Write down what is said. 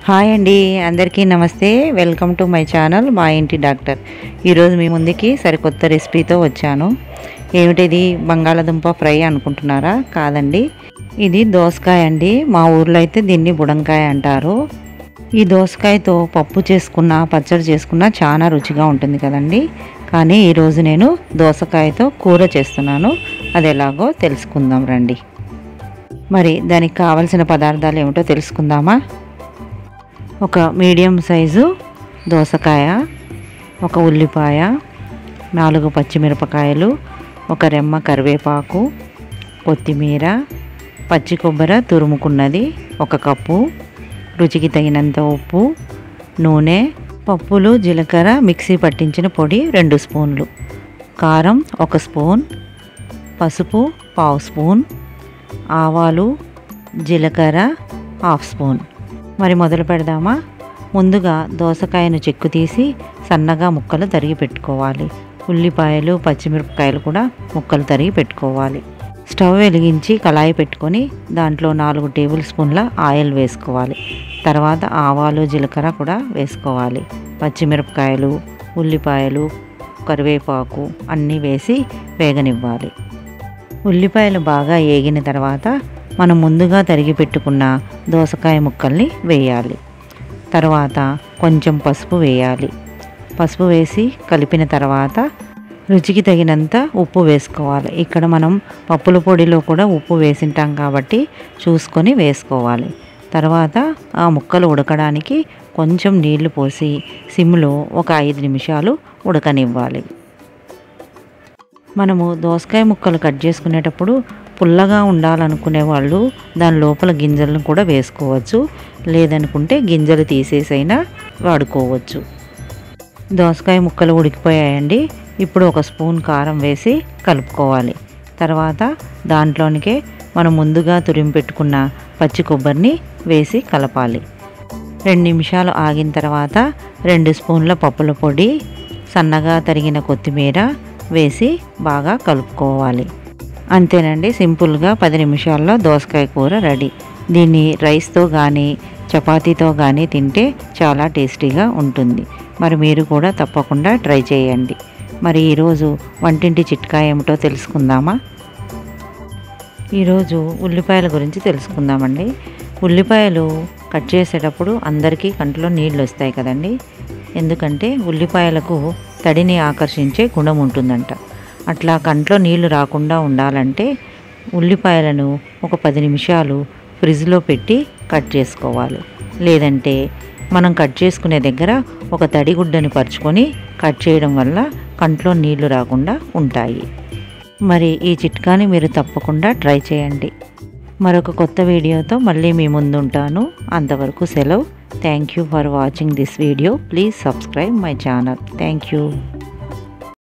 Hi అండి, అందరికీ నమస్తే. వెల్కమ్ టు మై ఛానల్ మా ఇంటి డాక్టర్. ఈరోజు మీ ముందుకి సరికొత్త రెసిపీతో వచ్చాను. ఏమిటిది? బంగాళదుంప ఫ్రై అనుకుంటున్నారా? కాదండి, ఇది దోసకాయ అండి. మా ఊర్లో అయితే దీన్ని బుడంకాయ అంటారు. ఈ దోసకాయతో పప్పు చేసుకున్నా, పచ్చడి చేసుకున్నా చాలా రుచిగా ఉంటుంది కదండి. కానీ ఈరోజు నేను దోసకాయతో కూర చేస్తున్నాను. అది ఎలాగో తెలుసుకుందాం రండి. మరి దానికి కావలసిన పదార్థాలు ఏమిటో తెలుసుకుందామా? ఒక మీడియం సైజు దోసకాయ, ఒక ఉల్లిపాయ, 4 పచ్చిమిరపకాయలు, ఒక రెమ్మ కరివేపాకు, కొత్తిమీర, పచ్చి కొబ్బరి తురుముకున్నది 1 కప్పు, రుచికి తగినంత ఉప్పు, నూనె, పప్పులు, జీలకర్ర మిక్సీ పట్టించిన పొడి 2 స్పూన్లు, కారం 1 స్పూన్, పసుపు 1/2 స్పూన్, ఆవాలు, జీలకర్ర 1/2 స్పూన్. మరి మొదలు పెడదామా? ముందుగా దోసకాయను చెక్కు తీసి సన్నగా ముక్కలు తరిగి పెట్టుకోవాలి. ఉల్లిపాయలు, పచ్చిమిరపకాయలు కూడా ముక్కలు తరిగి పెట్టుకోవాలి. స్టవ్ వెలిగించి కళాయి పెట్టుకొని దాంట్లో 4 టేబుల్ స్పూన్ల ఆయిల్ వేసుకోవాలి. తర్వాత ఆవాలు, జీలకర్ర కూడా వేసుకోవాలి. పచ్చిమిరపకాయలు, ఉల్లిపాయలు, కరివేపాకు అన్నీ వేసి వేగనివ్వాలి. ఉల్లిపాయలు బాగా వేగిన తర్వాత మనం ముందుగా తరిగి పెట్టుకున్న దోసకాయ ముక్కల్ని వేయాలి. తర్వాత కొంచెం పసుపు వేయాలి. పసుపు వేసి కలిపిన తర్వాత రుచికి తగినంత ఉప్పు వేసుకోవాలి. ఇక్కడ మనం పప్పుల పొడిలో కూడా ఉప్పు వేసింటాం కాబట్టి చూసుకొని వేసుకోవాలి. తర్వాత ఆ ముక్కలు ఉడకడానికి కొంచెం నీళ్లు పోసి సిమ్లో ఒక 5 నిమిషాలు ఉడకనివ్వాలి. మనము దోసకాయ ముక్కలు కట్ చేసుకునేటప్పుడు పుల్లగా ఉండాలనుకునే వాళ్ళు దాని లోపల గింజలను కూడా వేసుకోవచ్చు. లేదనుకుంటే గింజలు తీసేసైనా వాడుకోవచ్చు. దోసకాయ ముక్కలు ఉడికిపోయాయండి. ఇప్పుడు 1 స్పూన్ కారం వేసి కలుపుకోవాలి. తర్వాత దాంట్లోనికే మనం ముందుగా తురిమి పెట్టుకున్న పచ్చి కొబ్బరిని వేసి కలపాలి. 2 నిమిషాలు ఆగిన తర్వాత 2 స్పూన్ల పప్పుల పొడి, సన్నగా తరిగిన కొత్తిమీర వేసి బాగా కలుపుకోవాలి. అంతేనండి, సింపుల్గా 10 నిమిషాల్లో దోసకాయ కూర రెడీ. దీన్ని రైస్తో కానీ చపాతీతో కానీ తింటే చాలా టేస్టీగా ఉంటుంది. మరి మీరు కూడా తప్పకుండా ట్రై చేయండి. మరి ఈరోజు వంటింటి చిట్కా ఏమిటో తెలుసుకుందామా? ఈరోజు ఉల్లిపాయల గురించి తెలుసుకుందామండి. ఉల్లిపాయలు కట్ చేసేటప్పుడు అందరికీ కంట్లో నీళ్ళు వస్తాయి కదండి. ఎందుకంటే ఉల్లిపాయలకు తడిని ఆకర్షించే గుణం ఉంటుందంట. అట్లా కంట్లో నీళ్లు రాకుండా ఉండాలంటే ఉల్లిపాయలను ఒక 10 నిమిషాలు ఫ్రిడ్జ్లో పెట్టి కట్ చేసుకోవాలి. లేదంటే మనం కట్ చేసుకునే దగ్గర ఒక తడిగుడ్డని పరుచుకొని కట్ చేయడం వల్ల కంట్లో నీళ్లు రాకుండా ఉంటాయి. మరి ఈ చిట్కాని మీరు తప్పకుండా ట్రై చేయండి. మరొక కొత్త వీడియోతో మళ్ళీ మీ ముందు ఉంటాను. అంతవరకు సెలవు. Thank you for watching this video. Please subscribe my channel. Thank you.